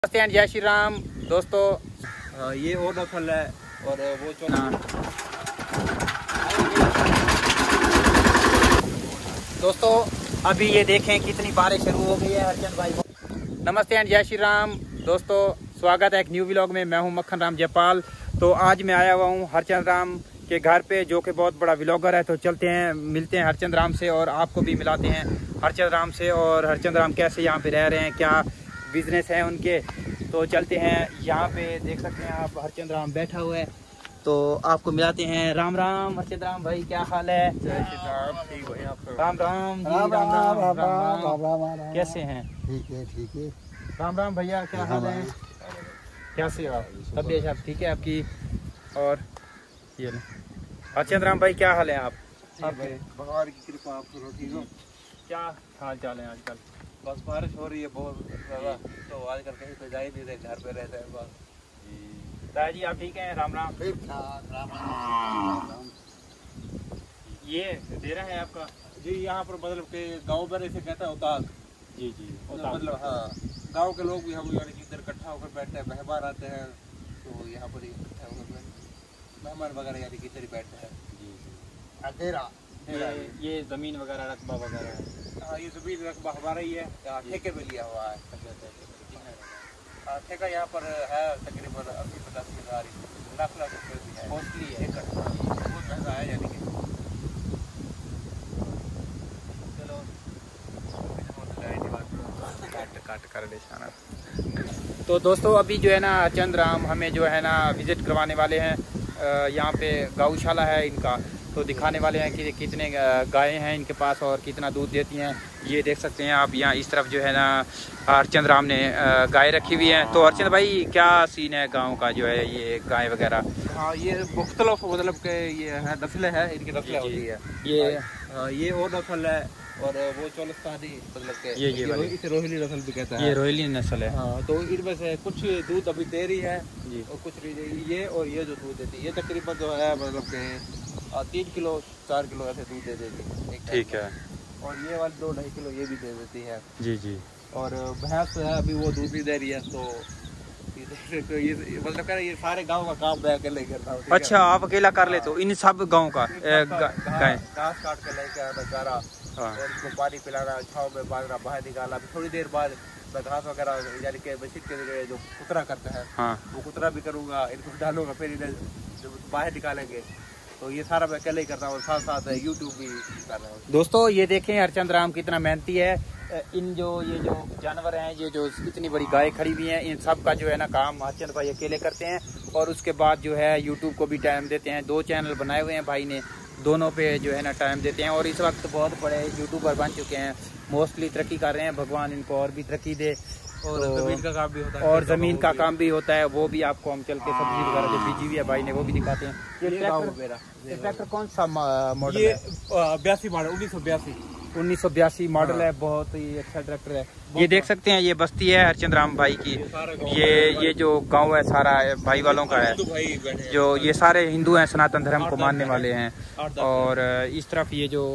नमस्ते एंड जय श्री राम दोस्तों। ये और नस्ल है और वो चौथा। दोस्तों अभी ये देखें कितनी बारिश शुरू हो गई है हरचंद भाई को। नमस्ते एंड जय श्री राम दोस्तों, स्वागत है एक न्यू व्लॉग में। मैं हूं मक्खन राम जयपाल। तो आज मैं आया हुआ हूं हरचंद राम के घर पे, जो कि बहुत बड़ा व्लॉगर है। तो चलते हैं, मिलते हैं हरचंद राम से और आपको भी मिलाते हैं हरचंद राम से। और हरचंद राम कैसे यहाँ पे रह रहे हैं, क्या बिजनेस है उनके। तो चलते हैं, यहाँ पे देख सकते हैं आप हरचंद राम बैठा हुआ है। तो आपको मिलाते हैं। राम राम हरचंद राम भाई, क्या हाल है? जय श्री राम। ठीक है आप? राम राम जी, राम राम। कैसे हैं? ठीक है। राम राम भैया, क्या हाल है? कैसे हो आप? तबीयत आप ठीक है आपकी? और ये हरचंद राम भाई, क्या हाल है आप? भगवान की कृपा, आप ठीक हो? क्या हाल चाल है आजकल? बस बारिश हो रही है बहुत ज्यादा, तो आजकल कहीं पे जा ही नहीं रहे, घर पे रहते हैं बस। दादा जी आप ठीक हैं? राम राम। ये डेरा है आपका? जी यहाँ पर मतलब के गांव में इसे कहता है उताक। जी जी, मतलब हाँ, गांव के लोग भी हम यानी कि इधर इकट्ठा होकर बैठते हैं, मेहमान आते हैं तो यहाँ पर इकट्ठा होकर मेहमान वगैरह यानी कि इधर ही बैठते हैं। अंधेरा ये जमीन वगैरह रकबा वगैरह है? हाँ, ये जमीन रकबा हमारा ही है, यहाँ ठेके पे लिया हुआ है। ठेका यहाँ पर है तकरीबन 80-50 लाख रुपये भी है। कॉस्टली है, एकड़ बहुत महंगा है यानी कि। चलो काट कर ले। तो दोस्तों अभी जो है ना हरचंद राम हमें जो है ना विजिट करवाने वाले हैं। यहाँ पे गौशाला है इनका, तो दिखाने वाले हैं कि कितने गायें हैं इनके पास और कितना दूध देती हैं। ये देख सकते हैं आप, यहाँ इस तरफ जो है ना हरचंद राम ने गाय रखी हुई है। तो हरचंद भाई क्या सीन है गांव का, जो है ये गाय वगैरह? हाँ, ये मुख्तलिफ मतलब के ये है नस्लें हैं, इनकी नस्लें होती है। ये और नस्ल है और वो चोलिस्तानी मतलब के इसे रोहिली नस्ल भी कहते हैं। ये रोहिली नस्ल है। हाँ, तो इनमें से कुछ दूध अभी दे रही है जी, और कुछ ये और ये जो दूध देती है ये तकरीबन जो है मतलब के 3 किलो 4 किलो ऐसे दूध दे देती है। ठीक है। और ये वाली 2-2.5 किलो ये भी दे देती है। जी जी। और भैंस है अभी वो दूध नहीं दे रही है, तो ये मतलब कह रहे ये सारे गांव का काम मैं अकेले करता हूँ। अच्छा, आप अकेला कर लेते हो इन सब गांव का? गाय घास काट के लेके आना चारा और इसको पानी पिलाना, छाव में बांधना, बाहर निकालना। थोड़ी देर बाद मैं घास वगैरह यानी कि मशीन के जो कुतरा करते हैं हाँ, वो कुतरा भी करूँगा, इनको डालूंगा, फिर इन्हें जब बाहर निकालेंगे। तो ये सारा मैं अकेले ही करता हूँ, साथ साथ यूट्यूब भी कर रहा हूँ। दोस्तों ये देखें हरचंद राम कितना मेहनती है। इन ये जो जानवर हैं, ये जो इतनी बड़ी गाय खड़ी हुई हैं, इन सब का जो है ना काम हरचंद भाई अकेले करते हैं। और उसके बाद जो है यूट्यूब को भी टाइम देते हैं। 2 चैनल बनाए हुए हैं भाई ने, दोनों पे जो है ना टाइम देते हैं। और इस वक्त बहुत बड़े यूट्यूबर बन चुके हैं, मोस्टली तरक्की कर रहे हैं। भगवान इनको और भी तरक्की दे। और जमीन का काम भी होता है, और ज़मीन का काम भी होता है, वो भी आपको हम चल के सब्जी वगैरह जो बीजी हुई है भाई ने वो भी दिखाते हैं। ये ट्रैक्टर कौन सा मॉडल है? 82 मॉडल 1982 मॉडल है। बहुत ही अच्छा ट्रैक्टर है। ये देख सकते हैं, ये बस्ती है हरचंद राम भाई की। ये जो गांव है सारा भाई वालों का है, जो ये सारे हिंदू हैं, सनातन धर्म को मानने वाले हैं। और इस तरफ ये जो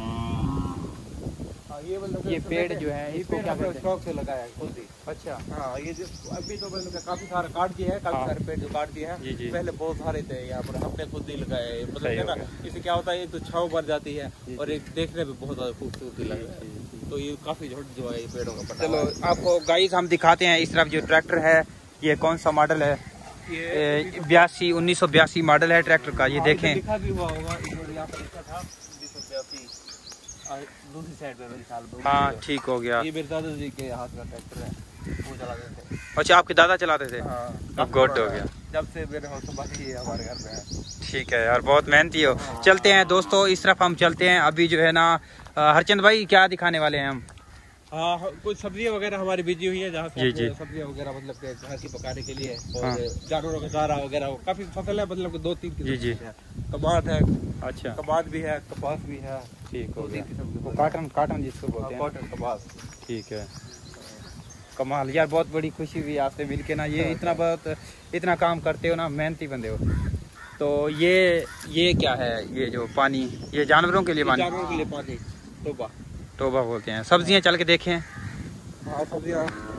ये पेड़ जो है इसको क्या कहते हैं? शौक से लगाया है खुद ही। अच्छा हाँ, ये अभी तो मतलब काफी सारा काट दिया है, काफी सारे पेड़ जो काट दिए हैं। जी जी। पहले बहुत सारे थे यहाँ पर, हमने खुद ही लगाए। मतलब सही है हो ना, इससे क्या होता है, एक तो छाव बन जाती है और एक देखने में बहुत ज्यादा खूबसूरती लगता है। तो ये काफी झुंड जो है पेड़ों का बना। चलो आपको गाइस हम दिखाते हैं। इस तरफ जो ट्रैक्टर है ये कौन सा मॉडल है? ये 1982 मॉडल है ट्रैक्टर का। ये देखें, लिखा भी हुआ होगा, यहाँ पर लिखा था 1982 दूसरी साइड पे मेरे ख्याल में। हाँ ठीक हो गया। ये मेरे दादाजी के हाथ का ट्रैक्टर है, वो चलाते थे। अच्छा, आपके दादा चलाते थे? हाँ, गुड हो गया। जब से मेरे हाथ संभाली है हमारे घर में है। ठीक है यार, बहुत मेहनती हो। चलते हैं दोस्तों, इस तरफ हम चलते हैं। अभी जो है ना हरचंद भाई क्या दिखाने वाले हैं हम? हाँ, कुछ सब्जियां वगैरह हमारी बीजी हुई है, जहाँ जी, जी। से सब्जियां वगैरह मतलब के घर की पकाने के लिए और हाँ। जानवरों का चारा वगैरह काफी फसल है, मतलब 2-3 जी, जी। कबाद है। अच्छा, कबाद भी है, कपास भी है। ठीक हो गया। 2-3 किस्म की वो काटन जिसको बोलते हैं। कॉटन कपास। ठीक है, कमाल यार, बहुत बड़ी खुशी हुई आपसे मिलके ना। ये इतना काम करते हो ना, मेहनती बंदे हो। तो ये क्या है? ये जो पानी, ये जानवरों के लिए पानी? जानवरों के लिए पानी, टोबा बोलते हैं। सब्जियां चल के देखें। हाँ, सब्जियां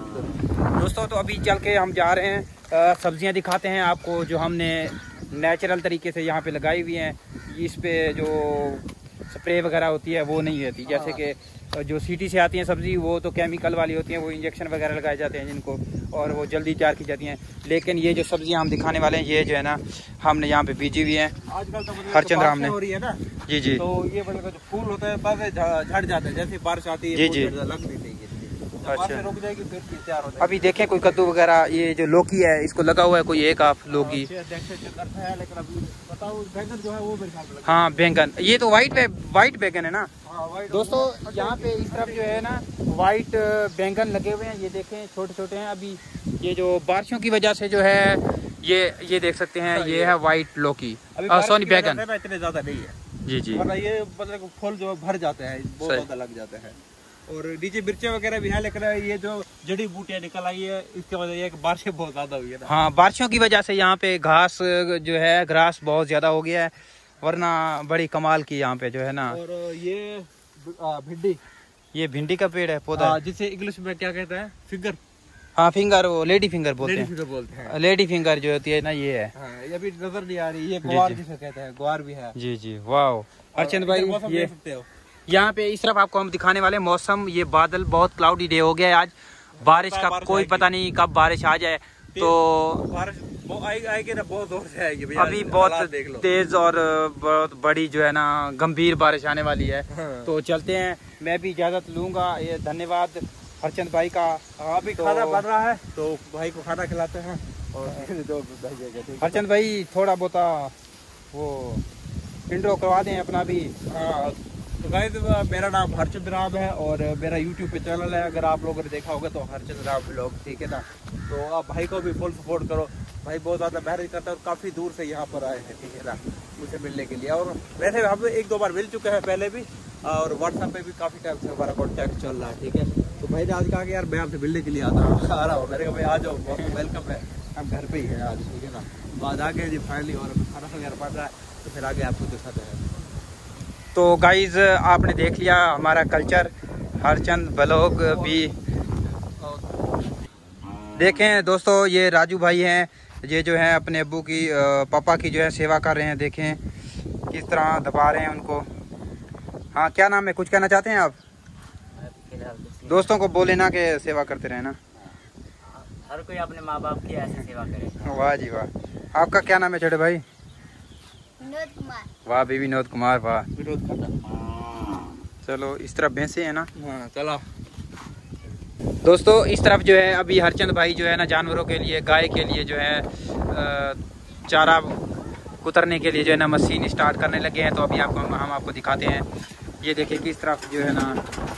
दोस्तों तो अभी चल के हम जा रहे हैं, सब्जियां दिखाते हैं आपको जो हमने नेचुरल तरीके से यहाँ पे लगाई हुई हैं। इस पे जो स्प्रे वगैरह होती है वो नहीं रहती, जैसे कि जो सिटी से आती हैं सब्जी वो तो केमिकल वाली होती हैं, वो इंजेक्शन वगैरह लगाए जाते हैं जिनको, और वो जल्दी तैयार की जाती हैं। लेकिन ये जो सब्जियां हम दिखाने वाले हैं ये जो है ना हमने यहाँ पे बीजी हुई हैं आजकल तो हरचंद राम ने। हो रही है ना जी जी। तो ये मतलब जो फूल होता है बस झड़ जाते हैं, जैसे बारिश आती है जी जी। लग नहीं चाहिए, अच्छा रुक जाएगी फिर तैयार हो जाएगी। अभी देखें कोई कद्दू वगैरह, ये जो लौकी है इसको लगा हुआ है कोई एक आप लौकी। लेकिन अभी बताओ बैंगन जो है वो मेरे ख्याल में हाँ बैंगन, ये तो वाइट बैंगन है ना व्हाइट। दोस्तों। यहाँ पे इस तरफ जो है ना वाइट बैंगन लगे हुए हैं, ये देखें छोटे छोटे हैं। अभी ये जो बारिशों की वजह से जो है ये देख सकते हैं, ये है वाइट लौकी, सॉरी बैंगन। इतने ज्यादा नहीं है जी जी। वरना ये मतलब फूल जो भर जाते हैं, बहुत ज्यादा लग जाते हैं। और नीचे मिर्चें वगैरह भी है, लेकिन ये जो जड़ी बूटियां निकल आई है इसकी वजह ये बारिशें बहुत ज्यादा हुई है ना। हाँ बारिशों की वजह से यहाँ पे घास जो है ग्रास बहुत ज्यादा हो गया है, वरना बड़ी कमाल की यहाँ पे जो है ना। और ये भिंडी, ये भिंडी का पेड़ है, पौधा, जिसे इंग्लिश में क्या कहते हैं, फिंगर। हाँ फिंगर, वो लेडी फिंगर बोलते हैं। लेडी फिंगर जो होती है ना ये है। हाँ, ये अभी नजर नहीं आ रही, ये ग्वार जिसे कहते हैं, ग्वार भी है। जी जी वाह हरचंद भाई। ये सकते हो यहाँ पे इस तरफ आपको हम दिखाने वाले मौसम, ये बादल बहुत क्लाउडी डे हो गया है आज, बारिश का कोई पता नहीं कब बारिश आ जाए। तो बारिश आएगी ना, बहुत जोर से आएगी अभी बहुत तेज और बहुत बड़ी जो है ना गंभीर बारिश आने वाली है। हाँ। तो चलते हैं, मैं भी इजाजत लूंगा। ये धन्यवाद हरचंद भाई का। अभी खाना बन रहा है तो भाई को खाना खिलाते हैं। और हरचंद भाई थोड़ा बहुत वो इंट्रो करवा दें अपना भी। तो गाइस मेरा नाम हरचंद राम है और मेरा यूट्यूब पे चैनल है, अगर आप लोगों ने देखा होगा तो हरचंद राम व्लॉग, ठीक है ना। तो आप भाई को भी फुल सपोर्ट करो, भाई बहुत ज़्यादा मेहनत करता है और काफ़ी दूर से यहाँ पर आए हैं, ठीक है ना, मुझे मिलने के लिए। और वैसे हम 1-2 बार मिल चुके हैं पहले भी, और व्हाट्सएप पे भी काफ़ी टाइम से हमारा कॉन्टैक्ट चल रहा है, ठीक है। तो भाई ने आज कहा कि यार मैं आपसे मिलने के लिए आ रहा हूँ, मैंने कहा भाई आ जाओ, बहुत वेलकम है, हम घर पे ही हैं आज, ठीक है ना। बाद आ गए जी फाइनली, और खाना वगैरह पड़ रहा है तो फिर आगे आपको दिखाते हैं। तो गाइज आपने देख लिया हमारा कल्चर, हरचंद ब्लॉग भी देखें। दोस्तों ये राजू भाई हैं, ये जो है अपने अब्बू की पापा की जो है सेवा कर रहे हैं, देखें किस तरह दबा रहे हैं उनको। हाँ क्या नाम है, कुछ कहना चाहते हैं आप? दोस्तों को बोले ना कि सेवा करते रहे ना, हर कोई अपने माँ बाप की ऐसी सेवा करे। वाह जी वाह। आपका क्या नाम है छोटे भाई? विनोद कुमार। वाह भी विनोद कुमार, वाह। विनोद खन्ना। चलो इस तरफ भैंसे है ना। हाँ चलो दोस्तों इस तरफ जो है अभी हरचंद भाई जो है ना जानवरों के लिए, गाय के लिए जो है चारा कुतरने के लिए जो है ना मशीन स्टार्ट करने लगे हैं। तो अभी आपको हम आपको दिखाते हैं, ये देखिए किस तरफ जो है ना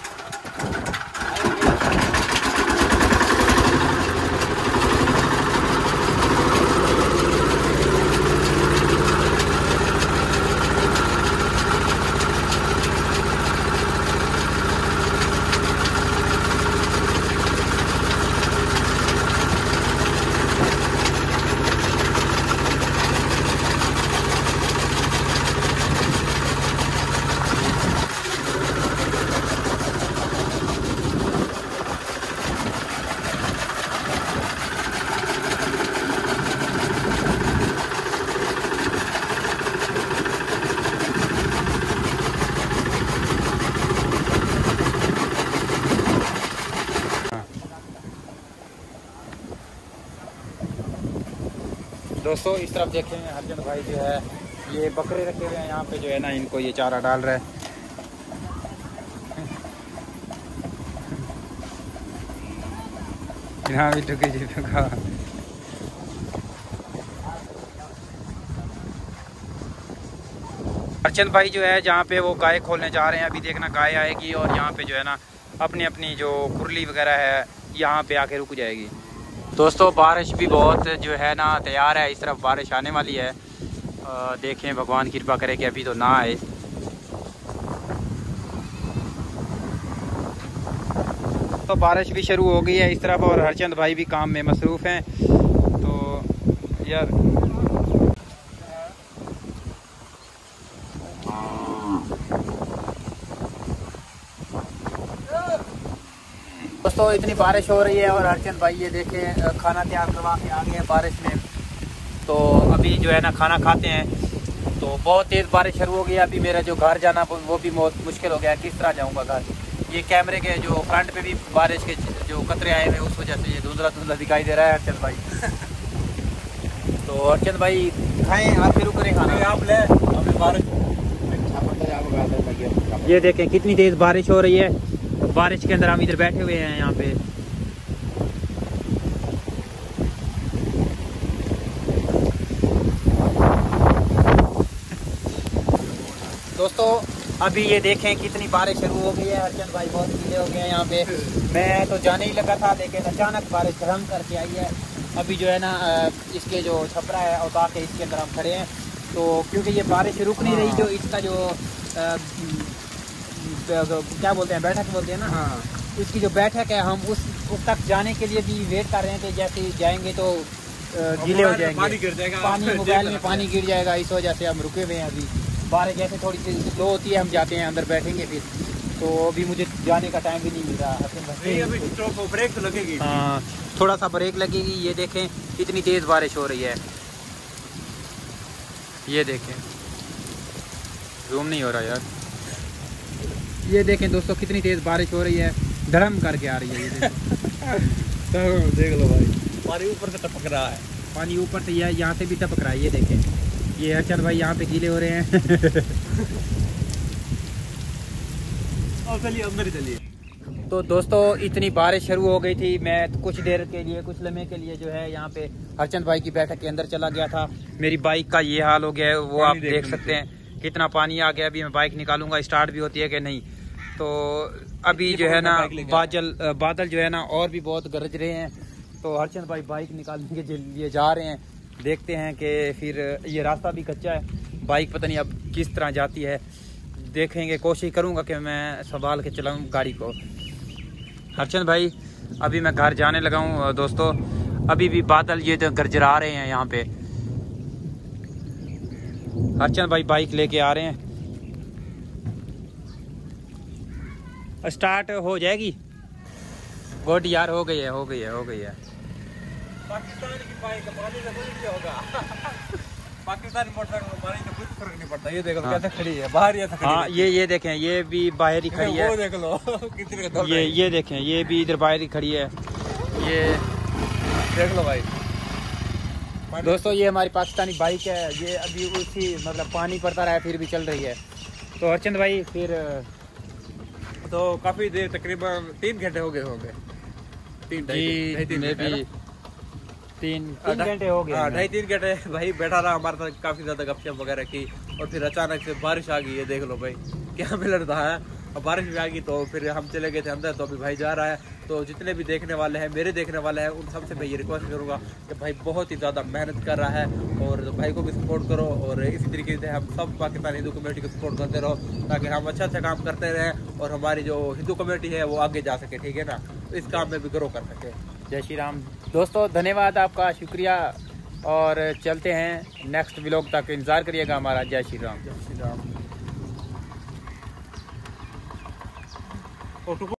दोस्तों इस तरफ देखें हरचंद भाई जो है ये बकरे रखे हुए हैं यहाँ पे जो है ना, इनको ये चारा डाल रहा है। यहाँ भी ठुकी जी ठुका। हरचंद भाई जो है जहाँ पे वो गाय खोलने जा रहे हैं, अभी देखना गाय आएगी और यहाँ पे जो है ना अपनी अपनी जो कुरली वगैरह है यहाँ पे आके रुक जाएगी। दोस्तों बारिश भी बहुत जो है ना तैयार है, इस तरफ बारिश आने वाली है। देखें भगवान कृपा करे कि अभी तो ना आए। तो बारिश भी शुरू हो गई है इस तरफ और हरचंद भाई भी काम में मसरूफ़ हैं। तो यार दोस्तों इतनी बारिश हो रही है और अर्चन भाई ये देखें खाना तैयार करवा के आ गए हैं बारिश में। तो अभी जो है ना खाना खाते हैं। तो बहुत तेज़ बारिश शुरू हो गई है। अभी मेरा जो घर जाना वो भी बहुत मुश्किल हो गया, किस तरह जाऊंगा घर। ये कैमरे के जो फ्रंट पे भी बारिश के जो कतरे आए हुए उस वजह से ये धुंधला धुंधला दिखाई दे रहा है अर्चन भाई। तो अर्चन भाई खाएँ, आप शुरू करें खाना। आप ले अभी बारिश। ये देखें कितनी तेज़ बारिश हो रही है। बारिश के अंदर हम इधर बैठे हुए हैं यहाँ पे। दोस्तों अभी ये देखें कितनी बारिश शुरू हो गई है। अर्चन भाई बहुत गीले हो गए हैं यहाँ पे। मैं तो जाने ही लगा था लेकिन अचानक बारिश धड़म करके आई है। अभी जो है ना इसके जो छपरा है उतार के इसके अंदर हम खड़े हैं। तो क्योंकि ये बारिश रुक नहीं रही, जो इसका जो क्या बोलते हैं बैठक बोलते हैं ना, हाँ इसकी जो बैठक है हम उस तक जाने के लिए भी वेट कर रहे थे। जैसे जाएंगे तो गीले हो जाएंगे, पानी गिर जाएगा, पानी मोबाइल में पानी गिर जाएगा। इस वजह से हम रुके हुए हैं। अभी बारिश जैसे थोड़ी सी स्लो होती है हम जाते हैं अंदर बैठेंगे फिर। तो अभी मुझे जाने का टाइम भी नहीं मिल रहा। अभी ब्रेक तो लगेगी। हाँ थोड़ा सा ब्रेक लगेगी। ये देखें कितनी तेज़ बारिश हो रही है। ये देखें जूम नहीं हो रहा यार। ये देखें दोस्तों कितनी तेज़ बारिश हो रही है, धड़म करके आ रही है। ये देख लो भाई, पानी ऊपर से टपक रहा है। पानी ऊपर से यहाँ से भी टपक रहा है। ये देखें ये अर्चन भाई यहाँ पे गीले हो रहे हैं। और चलिए अंदर ही चलिए। तो दोस्तों इतनी बारिश शुरू हो गई थी, मैं कुछ देर के लिए कुछ लम्हे के लिए जो है यहाँ पे अर्चन भाई की बैठक के अंदर चला गया था। मेरी बाइक का ये हाल हो गया है, वो आप देख सकते हैं कितना पानी आ गया। अभी मैं बाइक निकालूंगा, स्टार्ट भी होती है कि नहीं। तो अभी जो है ना बादल जो है ना और भी बहुत गरज रहे हैं। तो अर्चन भाई बाइक निकालने के लिए जा रहे हैं। देखते हैं कि फिर ये रास्ता भी कच्चा है, बाइक पता नहीं अब किस तरह जाती है। देखेंगे, कोशिश करूंगा कि मैं संभाल के चलाऊं गाड़ी को। अर्चन भाई अभी मैं घर जाने लगा हूं दोस्तों। अभी भी बादल ये गरजरा रहे हैं यहाँ पे। अर्चन भाई बाइक लेके आ रहे हैं। स्टार्ट हो जाएगी। गुड यार, हो गई है। पाकिस्तान की बाइक पानी से कुछ नहीं होगा। पाकिस्तानी मोटरसाइकिल को पानी से कुछ फर्क नहीं पड़ता। ये देखो कैसे खड़ी है, बाहर ही खड़ी है। हाँ ये देखें, ये भी बाहर ही खड़ी है। वो देख लो कितनी ये देखें, ये भी इधर बाहर ही खड़ी है। ये देख लो भाई दोस्तों, ये हमारी पाकिस्तानी बाइक है। ये अभी उसी मतलब पानी पड़ता रहा है फिर भी चल रही है। तो अर्चन भाई फिर तो काफी देर तकरीबन 3 घंटे हो गए होंगे। 3 घंटे हो गए। 2.5-3 घंटे भाई बैठा रहा हमारे साथ, काफी ज्यादा गपशप वगैरह की। और फिर अचानक से बारिश आ गई। ये देख लो भाई क्या मिल रहा है। अब बारिश भी आ गई तो फिर हम चले गए थे अंदर। तो अभी भाई जा रहा है। तो जितने भी देखने वाले हैं, मेरे देखने वाले हैं, उन सबसे मैं ये रिक्वेस्ट करूंगा कि भाई बहुत ही ज़्यादा मेहनत कर रहा है और भाई को भी सपोर्ट करो। और इसी तरीके से हम सब पाकिस्तानी हिंदू कम्युनिटी को सपोर्ट करते रहो ताकि हम अच्छा काम करते रहें और हमारी जो हिंदू कम्युनिटी है वो आगे जा सके। ठीक है ना, तो इस काम में भी ग्रो कर सके। जय श्री राम दोस्तों, धन्यवाद आपका, शुक्रिया। और चलते हैं नेक्स्ट व्लॉग तक, इंतज़ार करिएगा हमारा। जय श्री राम। जय श्री राम।